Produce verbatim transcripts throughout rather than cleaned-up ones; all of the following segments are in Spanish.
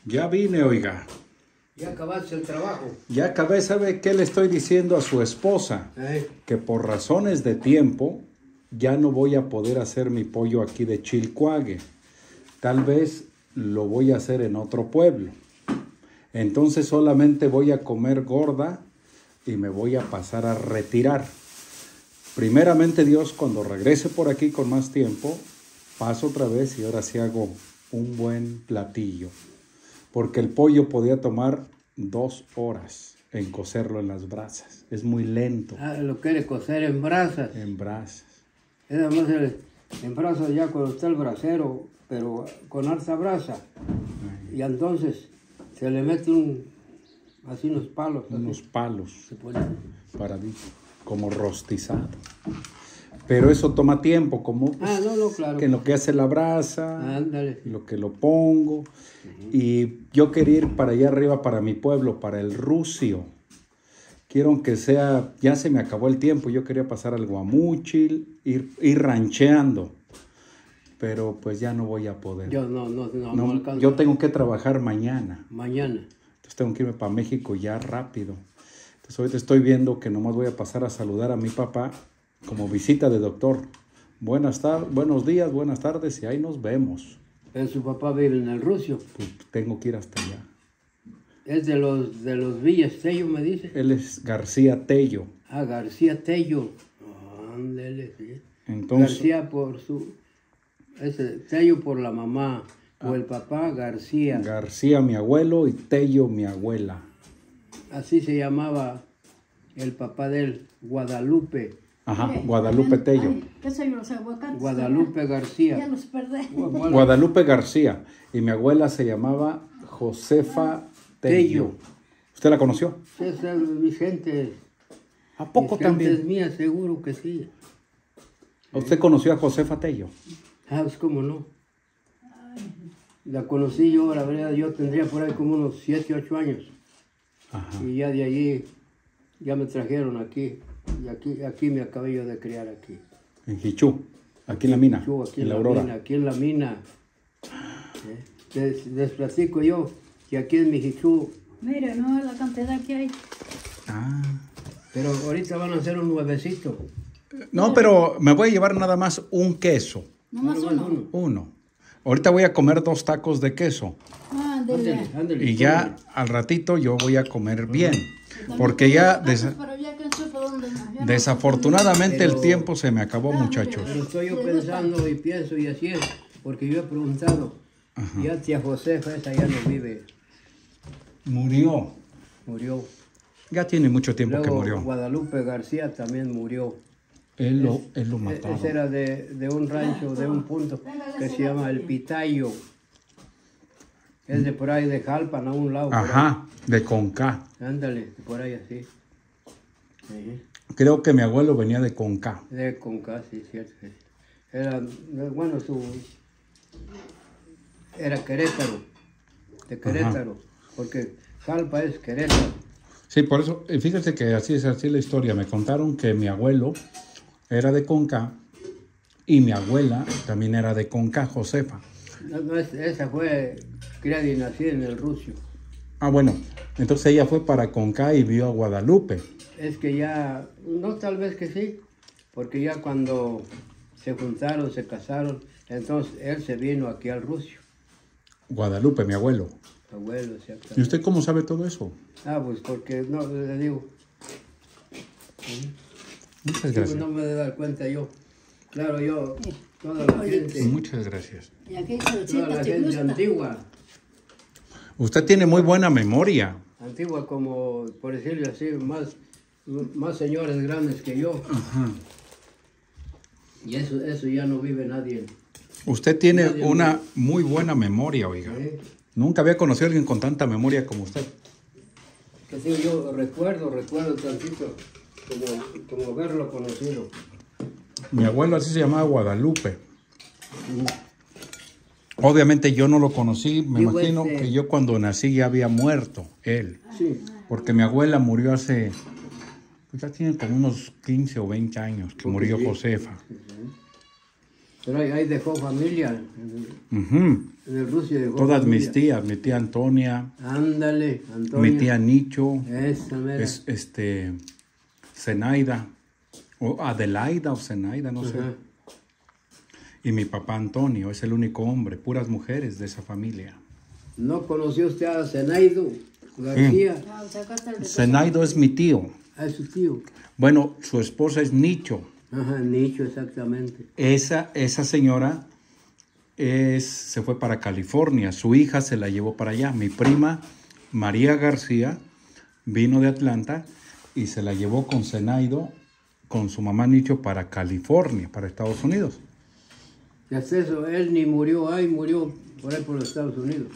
Ya vine, oiga. Ya acabaste el trabajo. Ya acabé. ¿Sabe qué le estoy diciendo a su esposa? ¿Eh? Que por razones de tiempo ya no voy a poder hacer mi pollo aquí de Chilcuague. Tal vez lo voy a hacer en otro pueblo. Entonces solamente voy a comer gorda y me voy a pasar a retirar. Primeramente Dios, cuando regrese por aquí con más tiempo, paso otra vez y ahora sí hago un buen platillo. Porque el pollo podía tomar dos horas en cocerlo en las brasas. Es muy lento. Ah, lo quiere cocer en brasas. En brasas. Es además el, en brasas ya cuando está el brasero, pero con harta brasa. Y entonces se le mete un, así unos palos. Así. Unos palos. Se pone. Paradito. Como rostizado. Pero eso toma tiempo, como pues, Ah, no, no, claro. que en lo que hace la brasa, Ándale. lo que lo pongo. Uh-huh. Y yo quería ir para allá arriba, para mi pueblo, para el Rucio. Quiero que sea, ya se me acabó el tiempo, yo quería pasar al Guamúchil, ir, ir rancheando. Pero pues ya no voy a poder. Yo no, no, no, no, no alcanzo. Yo tengo que trabajar mañana. Mañana. Entonces tengo que irme para México ya rápido. Entonces ahorita estoy viendo que nomás voy a pasar a saludar a mi papá como visita de doctor. Buenas tardes, buenos días, buenas tardes y ahí nos vemos. Pero su papá vive en el Rucio. Pues tengo que ir hasta allá. Es de los de los Villas Tello, me dice. Él es García Tello. Ah, García Tello. Ándele, sí. Entonces, García por su... Ese, Tello por la mamá. O el papá, García. García mi abuelo y Tello mi abuela. Así se llamaba el papá de él, Guadalupe. Ajá, Mire, Guadalupe ay, Tello. Ay, ¿qué soy los aguacates? Guadalupe García. Ya los perdí. Guadalupe García. Y mi abuela se llamaba Josefa Tello. Tello. ¿Usted la conoció? Esa es Vicente. ¿A poco Vicente también? Es mía, seguro que sí. ¿Usted conoció a Josefa Tello? Ah, pues cómo no. La conocí yo, la verdad, yo tendría por ahí como unos siete, ocho años. Ajá. Y ya de allí, ya me trajeron aquí. Y aquí, aquí me acabé yo de criar aquí. En Jichú, aquí en la mina, Jichú, aquí en, en la, la Aurora. Mina, aquí en la mina. ¿Eh? Les, les platico yo que aquí en mi Jichú... Mire, no la cantidad que hay. Ah. Pero ahorita van a hacer un nuevecito. No, pero me voy a llevar nada más un queso. Nomás uno. uno. Uno. Ahorita voy a comer dos tacos de queso. Ah, ándale, ándale, y ya ándale. Al ratito yo voy a comer bien. Porque ya, des desafortunadamente pero, el tiempo se me acabó, ah, muchachos. Pero estoy yo pensando y pienso y así es. Porque yo he preguntado. Ajá. Ya tía Josefa esa ya no vive. Murió. Murió. Ya tiene mucho tiempo Luego, que murió. Guadalupe García también murió. Él lo, él lo mataron. Ese era de, de un rancho, de un punto que se llama El Pitayo. Es de por ahí de Jalpan, a un lado. Ajá, de Conca. Ándale, por ahí así. Uh-huh. Creo que mi abuelo venía de Conca. De Conca, sí, cierto. Era, bueno, su... Era Querétaro, de Querétaro, ajá. Porque Jalpa es Querétaro. Sí, por eso, fíjense que así es así la historia. Me contaron que mi abuelo era de Conca y mi abuela también era de Conca, Josefa. No, no, esa fue criada y nacida en el Rucio. Ah, bueno, entonces ella fue para Conca y vio a Guadalupe. Es que ya, no tal vez que sí, porque ya cuando se juntaron, se casaron, entonces él se vino aquí al Rucio. Guadalupe, mi abuelo. Abuelo, exactamente. ¿Y usted cómo sabe todo eso? Ah, pues porque, no, le digo. Muchas gracias. No me he de dar cuenta yo. Claro, yo, toda la gente. Muchas gracias. Y aquí toda la gente gusta. Antigua. Usted tiene muy buena memoria. Antigua como, por decirlo así, más, más señores grandes que yo. Ajá. Y eso, eso ya no vive nadie. Usted tiene nadie una vive. Muy buena memoria, oiga. ¿Sí? Nunca había conocido a alguien con tanta memoria como usted. Que sí, yo recuerdo, recuerdo tantito, como, como haberlo conocido. Mi abuelo así se llamaba Guadalupe. Mm. Obviamente yo no lo conocí, me Digo imagino este... que yo cuando nací ya había muerto él. Sí. Porque mi abuela murió hace, pues ya tiene como unos quince o veinte años que okay, murió sí. Josefa. Uh-huh. Pero ahí, ahí dejó familia. En el, Ujú. en el Rusia dejó Todas familia. mis tías, mi tía Antonia, Ándale, Antonio. mi tía Nicho, Esa mera. es, este, Zenaida, o Adelaida o Zenaida, no sé. Ajá. Y mi papá Antonio, es el único hombre, puras mujeres de esa familia. ¿No conoció usted a Zenaido García? Ah, o sea, acá está el de Zenaido es mi tío. A su tío. Bueno, su esposa es Nicho. Ajá, Nicho, exactamente. Esa, esa señora es, se fue para California. Su hija se la llevó para allá. Mi prima María García vino de Atlanta y se la llevó con Zenaido, con su mamá Nicho, para California, para Estados Unidos. Y hasta eso, él ni murió ahí, murió por ahí por los Estados Unidos,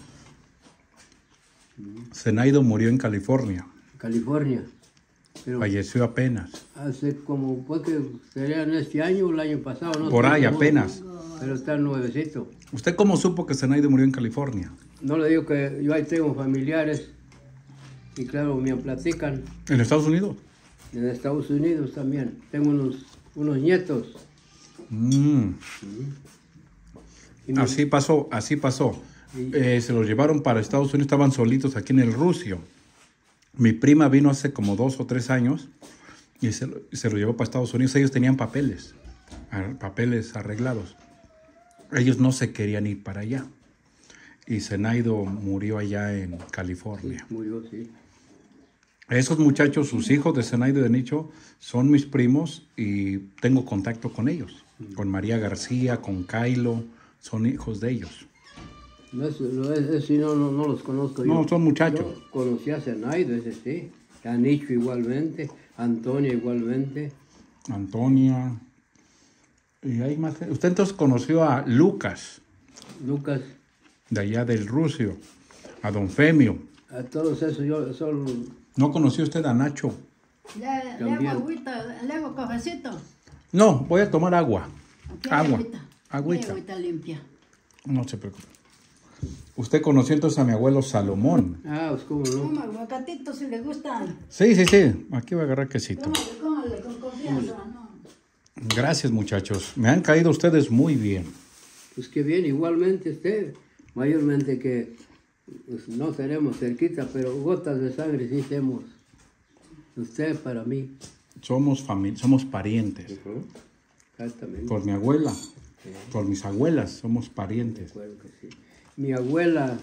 Zenaido murió en California. California. Pero Falleció apenas. hace como, pues que sería en este año o el año pasado, no Por sé ahí cómo, apenas. Pero está nuevecito. ¿Usted cómo supo que Zenaido murió en California? No le digo que yo ahí tengo familiares y claro, me platican. ¿En Estados Unidos? En Estados Unidos también. Tengo unos, unos nietos. Mm. Y mi- Así pasó, así pasó. Y- Eh, se los llevaron para Estados Unidos, estaban solitos aquí en el Rusio. Mi prima vino hace como dos o tres años y se lo, se lo llevó para Estados Unidos. Ellos tenían papeles, ar- papeles arreglados. Ellos no se querían ir para allá. Y Zenaido murió allá en California. Murió, sí. Esos muchachos, sus hijos de Zenaido y de Nicho, son mis primos y tengo contacto con ellos. Con María García, con Kailo, son hijos de ellos. No, es, no, es, es- sí, no, no, no los conozco No, yo. son muchachos. Yo conocí a Zenaido, ese sí. A Nicho igualmente, a Antonio igualmente. Antonia. Y hay más. Usted entonces conoció a Lucas, Lucas, de allá del Rusio, a Don Femio. a todos esos yo solo ¿No conoció usted a Nacho? Le, le hago También. agüita, le hago cafecito. No, voy a tomar agua. Aquí hay Agua. agüita. Agüita. Hay agüita limpia. No se preocupe. Usted conoció entonces a mi abuelo Salomón. Ah, pues cómo no. Coma aguacatitos si le gustan. Sí, sí, sí. Aquí voy a agarrar quesito. Cómale, cómale con confianza. No. Gracias, muchachos. Me han caído ustedes muy bien. Pues que bien, igualmente usted. Mayormente que pues, no seremos cerquita, pero gotas de sangre sí hacemos. Usted para mí. Somos familia, somos parientes. Exactamente. Por mi abuela, por mis abuelas, somos parientes. Recuerdo que sí. Mi abuela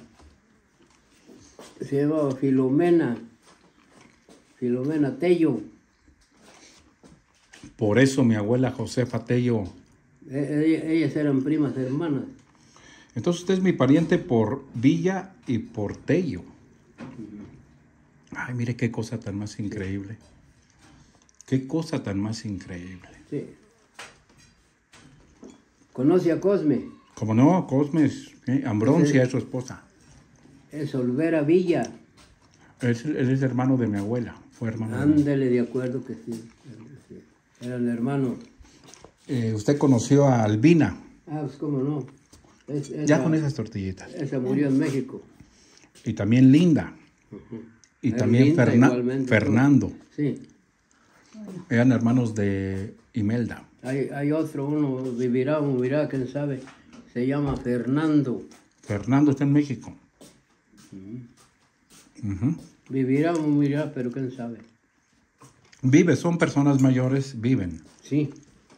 se llamaba Filomena. Filomena Tello. Por eso mi abuela Josefa Tello. E- ella- ellas eran primas hermanas. Entonces usted es mi pariente por Villa y por Tello. Ay, mire qué cosa tan más increíble. Qué cosa tan más increíble. Sí. ¿Conoce a Cosme? Como no, Cosmes, ¿eh? Ambroncia Sí. es su esposa. Es Olvera Villa. Él, es- él es hermano de mi abuela. Fue hermano de mi abuela. Ándele, de acuerdo que sí. Sí. Eran hermanos. Eh, usted conoció a Albina. Ah, pues cómo no. Es- esa, Ya con esas tortillitas. esa murió en México. Y también Linda. Y Es también linda Ferna- igualmente, Fernando. Sí. Eran hermanos de Imelda. Hay, hay otro, uno vivirá o morirá, quién sabe. Se llama Fernando. Fernando está en México. Ujú. Vivirá o morirá, pero quién sabe. Vive, son personas mayores, viven. Sí.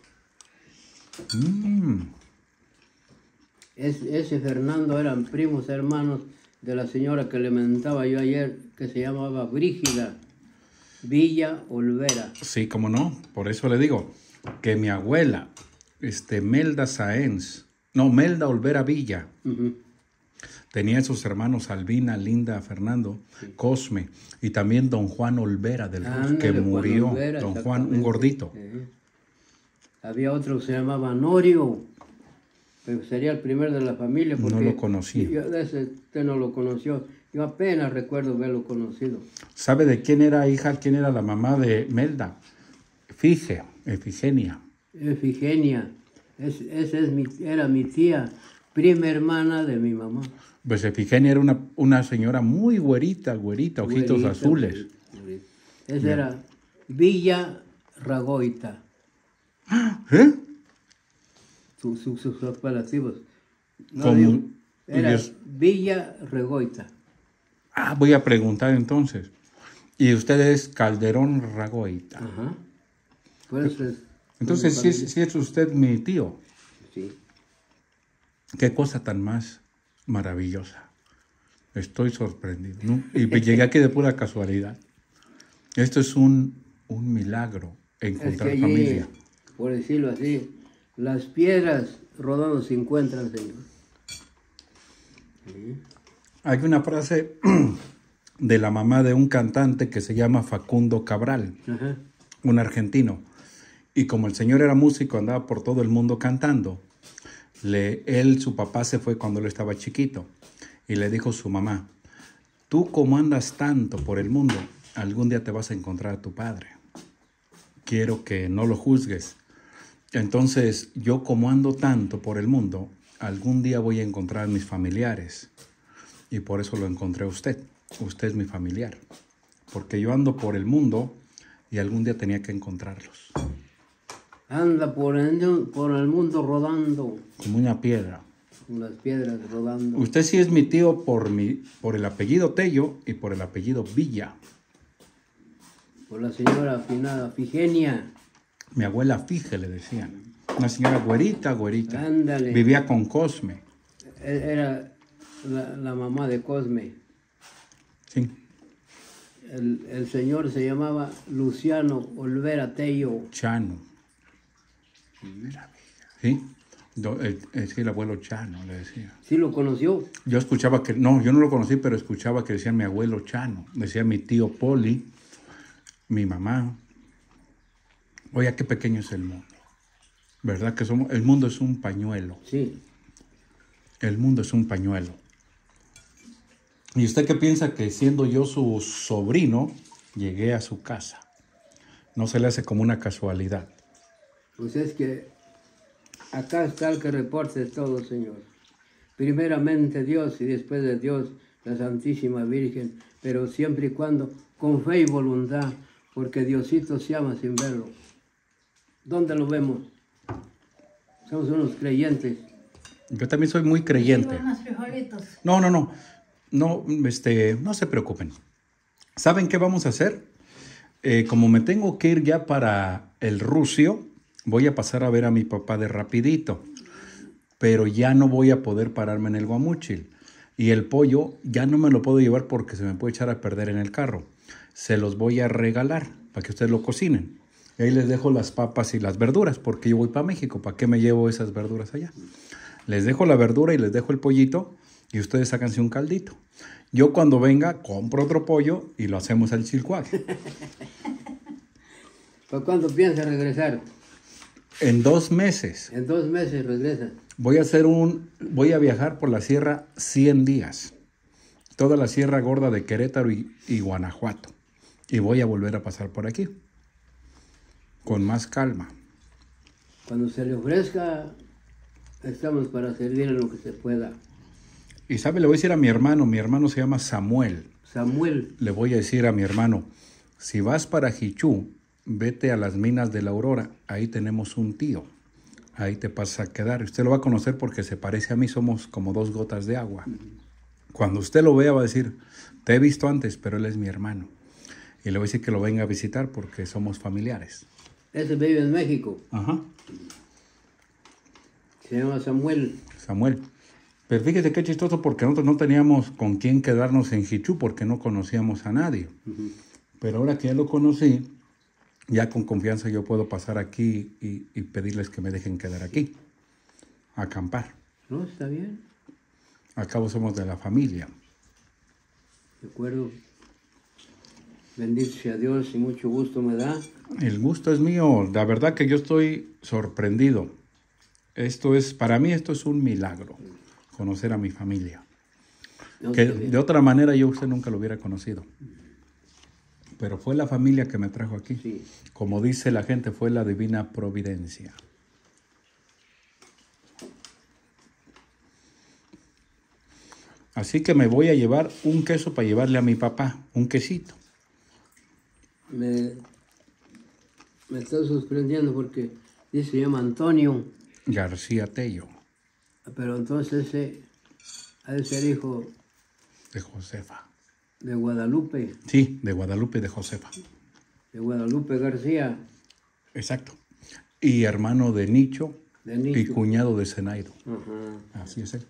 Mm. Es, ese Fernando eran primos hermanos de la señora que le mentaba yo ayer, que se llamaba Brígida Villa Olvera. Sí, como no. Por eso le digo que mi abuela, este, Melda Sáenz, no, Melda Olvera Villa, Ujú. tenía sus hermanos Albina, Linda, Fernando, Cosme, y también don Juan Olvera del Rus, Ándale, que Juan murió. Olvera, Don Juan, un exactamente. gordito. Sí. Había otro que se llamaba Norio, pero sería el primer de la familia. No Porque lo conocí. Yo, de ese usted no lo conoció. Yo apenas recuerdo haberlo conocido. ¿Sabe de quién era hija? ¿Quién era la mamá de Melda? Fige, Efigenia. Efigenia, es, esa es mi, era mi tía, prima hermana de mi mamá. Pues Efigenia era una, una señora muy güerita, güerita, ojitos Güerita, azules. güerita, güerita. Esa era Villa Ragoita. ¿Eh? sus, sus, sus apelativos. No, ¿Cómo? digo, era Ellos- Villa Regoita. Ah, voy a preguntar entonces. ¿Y usted es Calderón Ragoita? Ajá. Pues es... Entonces, sí, es- sí es usted mi tío. Sí. Qué cosa tan más maravillosa. Estoy sorprendido, ¿no? Y me llegué aquí de pura casualidad. Esto es un, un milagro, Es encontrar que allí, familia. por decirlo así, las piedras rodando se encuentran, Señor. Sí. Hay una frase de la mamá de un cantante que se llama Facundo Cabral, Ajá. un argentino. Y como el señor era músico, andaba por todo el mundo cantando, le, él, su papá se fue cuando él estaba chiquito y le dijo a su mamá, tú como andas tanto por el mundo, algún día te vas a encontrar a tu padre. Quiero que no lo juzgues. Entonces, yo como ando tanto por el mundo, algún día voy a encontrar a mis familiares. Y por eso lo encontré a usted. Usted es mi familiar. Porque yo ando por el mundo y algún día tenía que encontrarlos. Anda por el, por el mundo rodando, Como una piedra. con las piedras rodando. Usted sí es mi tío por, mi, por el apellido Tello y por el apellido Villa. Por la señora afinada Figenia. Mi abuela Fije le decían. Una señora güerita, güerita. Ándale. Vivía con Cosme. Era la, la mamá de Cosme. Sí. El, el señor se llamaba Luciano Olvera Tello. Chano. ¿Sí? Yo, eh, es que el abuelo Chano le decía. ¿Sí lo conoció? Yo escuchaba que, no, yo no lo conocí, pero escuchaba que decía mi abuelo Chano. Decía mi tío Poli, mi mamá. Oye, qué pequeño es el mundo. ¿Verdad que somos? El mundo es un pañuelo. Sí. El mundo es un pañuelo. ¿Y usted qué piensa que siendo yo su sobrino, llegué a su casa? No se le hace como una casualidad. Pues es que acá está el que reporte todo, Señor. Primeramente Dios y después de Dios la Santísima Virgen, pero siempre y cuando con fe y voluntad, porque Diosito se ama sin verlo. ¿Dónde lo vemos? Somos unos creyentes. Yo también soy muy creyente. Unos frijolitos. No, no, no. No, este, no se preocupen. ¿Saben qué vamos a hacer? Eh, como me tengo que ir ya para el Rucio, voy a pasar a ver a mi papá de rapidito. Pero ya no voy a poder pararme en el Guamúchil. Y el pollo ya no me lo puedo llevar porque se me puede echar a perder en el carro. Se los voy a regalar para que ustedes lo cocinen. Y ahí les dejo las papas y las verduras porque yo voy para México. ¿Para qué me llevo esas verduras allá? Les dejo la verdura y les dejo el pollito y ustedes sácanse un caldito. Yo cuando venga compro otro pollo y lo hacemos al chilcuaque. ¿Para cuándo piensas regresar? En dos meses En dos meses regresas. voy a hacer un, voy a viajar por la sierra cien días. Toda la Sierra Gorda de Querétaro y, y Guanajuato. Y voy a volver a pasar por aquí. Con más calma. Cuando se le ofrezca, estamos para servir en lo que se pueda. Y sabe, le voy a decir a mi hermano, mi hermano se llama Samuel. Samuel, Le voy a decir a mi hermano, si vas para Jichú, vete a las minas de la Aurora, ahí tenemos un tío. Ahí te vas a quedar. Usted lo va a conocer porque se parece a mí, somos como dos gotas de agua. Cuando usted lo vea va a decir, te he visto antes, pero él es mi hermano. Y le voy a decir que lo venga a visitar porque somos familiares. ese vive en México. Ajá. Se llama Samuel. Samuel. Pero fíjese qué chistoso porque nosotros no teníamos con quién quedarnos en Jichú porque no conocíamos a nadie. Uh-huh. Pero ahora que ya lo conocí, ya con confianza yo puedo pasar aquí y, y pedirles que me dejen quedar aquí, a acampar. ¿No? ¿Está bien? Al cabo somos de la familia. De acuerdo. Bendito sea Dios y mucho gusto me da. El gusto es mío. La verdad que yo estoy sorprendido. Esto es, para mí esto es un milagro, conocer a mi familia. No, Que está bien. de otra manera yo a usted nunca lo hubiera conocido. Pero fue la familia que me trajo aquí. Sí. Como dice la gente, fue la divina providencia. Así que me voy a llevar un queso para llevarle a mi papá, un quesito. Me, me está sorprendiendo porque dice, se llama Antonio. García Tello. Pero entonces ese ha de ser hijo De Josefa. de Guadalupe, Sí, de Guadalupe de Josefa. de Guadalupe García, Exacto. Y hermano de Nicho, de Nicho. y cuñado de Zenaido. Ajá. Así es él.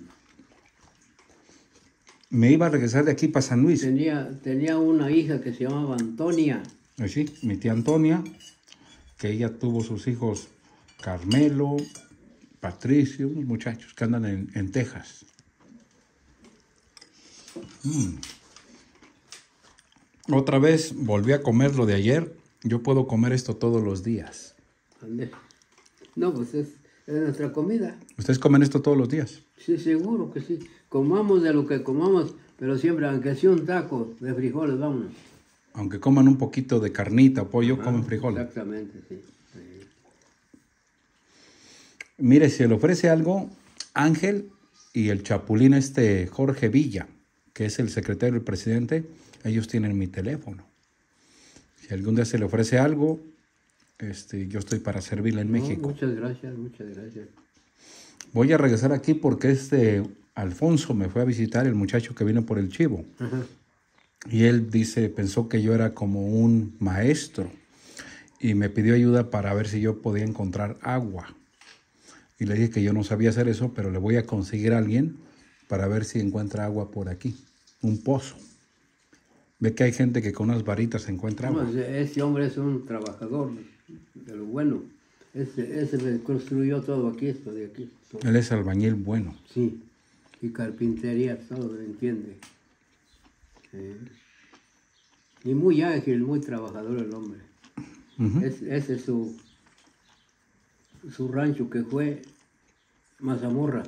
Me iba a regresar de aquí para San Luis. Tenía, tenía una hija que se llamaba Antonia. Así, mi tía Antonia, que ella tuvo sus hijos Carmelo, Patricio, unos muchachos que andan en, en Texas. Mm. Otra vez volví a comer lo de ayer. Yo puedo comer esto todos los días. Ande. No, pues es, es nuestra comida. ¿Ustedes comen esto todos los días? Sí, seguro que sí. Comamos de lo que comamos, pero siempre, aunque sea un taco de frijoles, vámonos. Aunque coman un poquito de carnita o pollo, Ah, comen frijoles. Exactamente, sí. Sí. Mire, si le ofrece algo, Ángel y el chapulín este Jorge Villa, que es el secretario del presidente, ellos tienen mi teléfono. Si algún día se le ofrece algo, este, yo estoy para servirle en No, México. muchas gracias, muchas gracias. Voy a regresar aquí porque este Alfonso me fue a visitar, el muchacho que vino por el chivo. Ajá. Y él dice, pensó que yo era como un maestro y me pidió ayuda para ver si yo podía encontrar agua. Y le dije que yo no sabía hacer eso, pero le voy a conseguir a alguien para ver si encuentra agua por aquí, un pozo. Ve que hay gente que con unas varitas encuentra agua. No, ese, ese hombre es un trabajador de lo bueno. Ese, ese me construyó todo aquí, esto de aquí. Todo. Él es albañil bueno. Sí, y carpintería, todo, ¿me entiende? Eh, y muy ágil, muy trabajador el hombre. Ujú. Es- ese es su, su rancho que fue Mazamorra.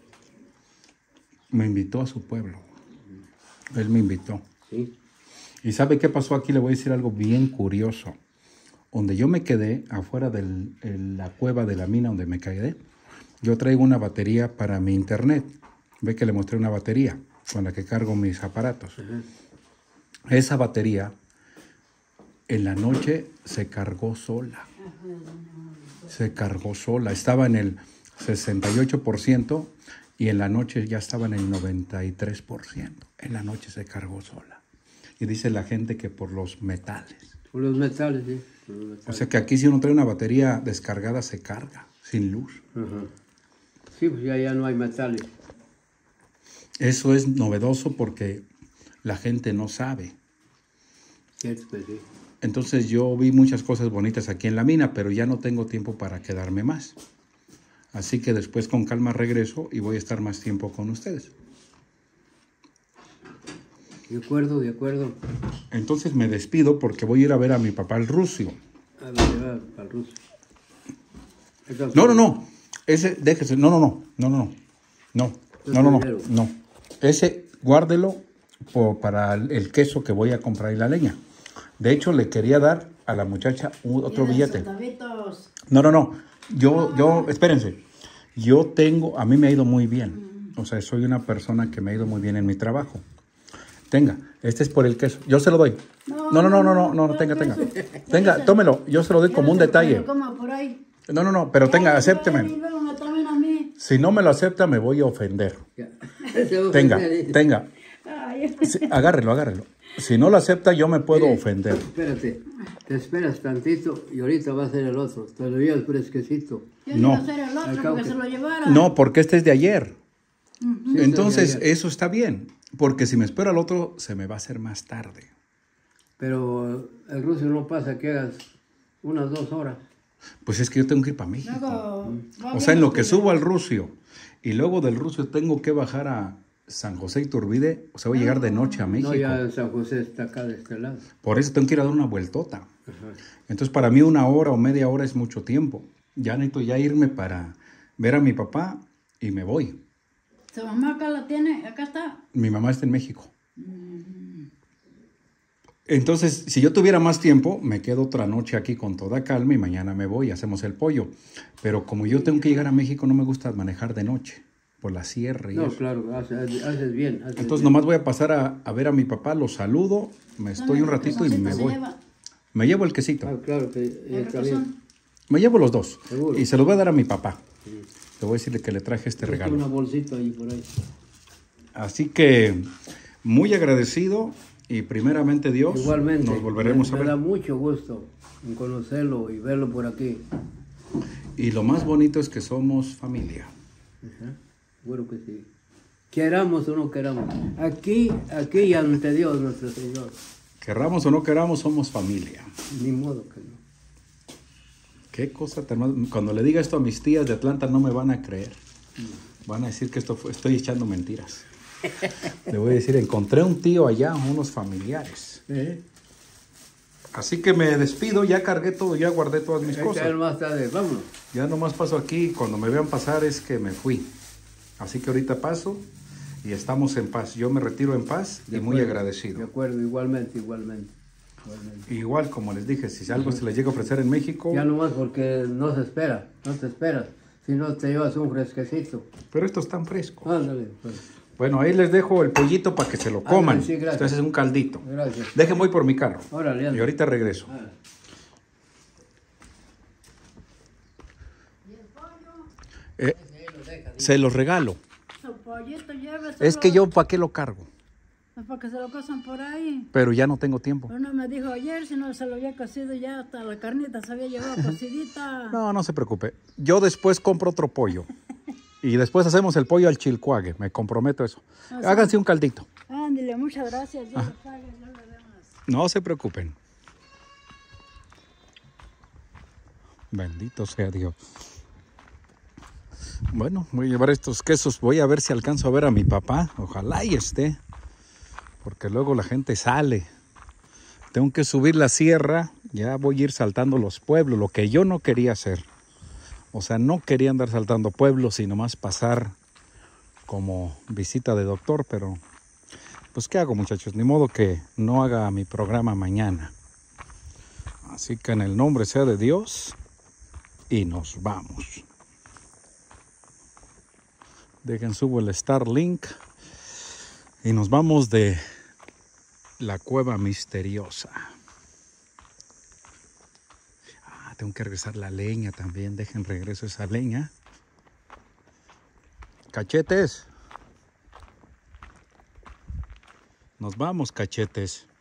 Me invitó a su pueblo. Él me invitó. ¿Sí? ¿Y sabe qué pasó aquí? Le voy a decir algo bien curioso. Donde yo me quedé, afuera de la cueva de la mina donde me quedé, yo traigo una batería para mi internet. Ve que le mostré una batería con la que cargo mis aparatos. Ajá. Esa batería en la noche se cargó sola. Se cargó sola. Estaba en el sesenta y ocho por ciento y en la noche ya estaba en el noventa y tres por ciento. En la noche se cargó sola. Y dice la gente que por los metales. Por los metales, sí. Por los metales. O sea que aquí si uno trae una batería descargada se carga, sin luz. Ajá. Sí, pues ya, ya no hay metales. Eso es novedoso porque la gente no sabe. Cierto que sí. Entonces yo vi muchas cosas bonitas aquí en la mina, pero ya no tengo tiempo para quedarme más. Así que después con calma regreso y voy a estar más tiempo con ustedes. De acuerdo, de acuerdo. Entonces me despido porque voy a ir a ver a mi papá el rucio. A ver, al ruso. Entonces, No, no, no. Ese, déjese. No, no, no. No, no, no. No, no, no, no. No. Ese, guárdelo po- para el el queso que voy a comprar y la leña. De hecho, le quería dar a la muchacha un- otro Mira, billete. sotavitos. No, no, no. Yo, yo, espérense. Yo tengo, a mí me ha ido muy bien. O sea, soy una persona que me ha ido muy bien en mi trabajo. Tenga, este es por el queso. Yo se lo doy. No, no, no, no, no, no, no, tenga, tenga. Tenga, tómelo. Yo se lo doy como un detalle. Como por ahí. No, no, no, pero tenga, Ay, Y acépteme. luego me tomen a mí. Si no me lo acepta, me voy a ofender. ya. Se va a Tenga, ofender. tenga. Ay, Sí, agárrelo, agárrelo. Si no lo acepta, yo me puedo ofender. Espérate, te esperas tantito y ahorita va a ser el otro. Te lo llevas fresquecito. yo No. iba a hacer el Al otro cabo porque que- se lo llevara. No, porque este es de ayer. Sí, Entonces, está bien. eso está bien. Porque si me espero al otro, se me va a hacer más tarde. Pero el ruso no pasa que hagas unas dos horas. Pues es que yo tengo que ir para México. Luego, O sea, en lo que subo al Rucio y luego del Rucio tengo que bajar a San José Iturbide, o sea, voy a llegar de noche a México. No, ya San José está acá de este lado. Por eso tengo que ir a dar una vueltota. Ajá. Entonces, para mí una hora o media hora es mucho tiempo. Ya necesito ya irme para ver a mi papá y me voy. Su mamá acá la tiene, acá está. Mi mamá está en México. Entonces, si yo tuviera más tiempo, me quedo otra noche aquí con toda calma y mañana me voy y hacemos el pollo. Pero como yo tengo que llegar a México, no me gusta manejar de noche por la sierra y No, eso. claro, haces, haces bien. haces Entonces bien. nomás voy a pasar a, a ver a mi papá, lo saludo, me estoy un ratito y Quesoncito me se voy. lleva. Me llevo el quesito, Ah, claro que El está bien. requesón. me llevo los dos Seguro. y se los voy a dar a mi papá. Sí. Le voy a decirle que le traje este Está regalo. una bolsita ahí por ahí. Así que muy agradecido y primeramente Dios, Igualmente. nos volveremos me, a ver. Me da mucho gusto en conocerlo y verlo por aquí. Y lo más bonito es que somos familia. Ajá. Bueno que sí. Queramos o no queramos. Aquí, aquí y ante Dios nuestro Señor. Querramos o no queramos, somos familia. Ni modo que no. Qué cosa tan... Cuando le diga esto a mis tías de Atlanta no me van a creer. Van a decir que esto fue... estoy echando mentiras. Le voy a decir, encontré un tío allá, unos familiares. ¿Eh? Así que me despido, ya cargué todo, ya guardé todas mis Hay que cosas. ver más tarde, vámonos. Ya nomás paso aquí, cuando me vean pasar es que me fui. Así que ahorita paso y estamos en paz. Yo me retiro en paz y De muy acuerdo, agradecido. De acuerdo, igualmente, igualmente. igualmente. Igual, como les dije, si algo se les llega a ofrecer en México... Ya nomás porque no se espera, no te esperas. Si no te llevas un fresquecito. Pero esto es tan fresco. Ándale, pues. Bueno, ahí les dejo el pollito para que se lo coman. Ándale, sí, gracias. Entonces es un caldito. Gracias. Dejen, voy por mi carro. Órale, Y ándale. ahorita regreso. Ah. Eh, se los regalo. Su pollito, lléveselo. Es que yo, ¿para qué lo cargo? Es para que se lo cosan por ahí. Pero ya no tengo tiempo. Uno me dijo ayer, si no se lo había cocido ya, hasta la carnita se había llevado cocidita. No, no se preocupe. Yo después compro otro pollo. Y después hacemos el pollo al chilcuague. Me comprometo a eso. O sea, Háganse un caldito. Ándale, muchas gracias. Yo le pago, yo le demos. No se preocupen. Bendito sea Dios. Bueno, voy a llevar estos quesos. Voy a ver si alcanzo a ver a mi papá. Ojalá y esté. Porque luego la gente sale. Tengo que subir la sierra. Ya voy a ir saltando los pueblos. Lo que yo no quería hacer. O sea, no quería andar saltando pueblos, sino más pasar como visita de doctor. Pero, pues, ¿qué hago, muchachos? Ni modo que no haga mi programa mañana. Así que en el nombre sea de Dios. Y nos vamos. Dejen, subo el Starlink. Y nos vamos de la cueva misteriosa. Ah, tengo que regresar la leña también. Dejen, regreso esa leña. Cachetes. Nos vamos, cachetes.